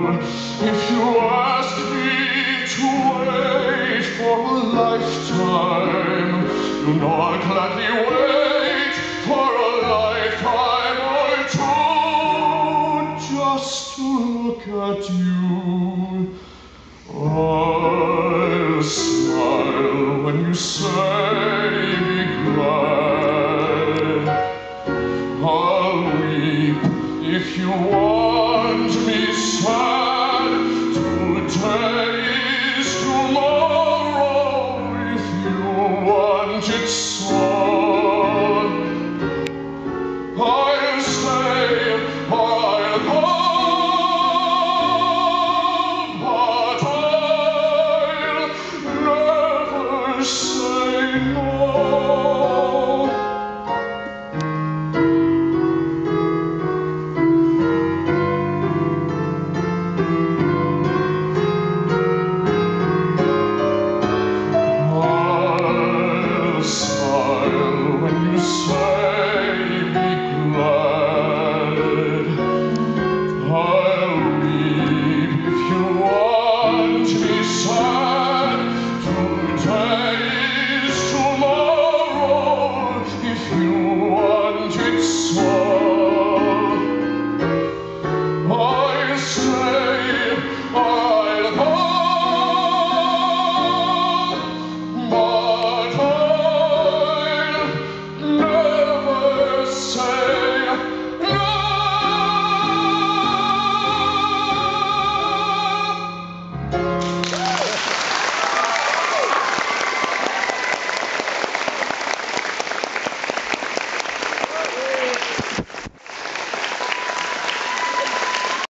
If you ask me to wait for a lifetime, you know I'll gladly wait for a lifetime or two, just to look at you. I'll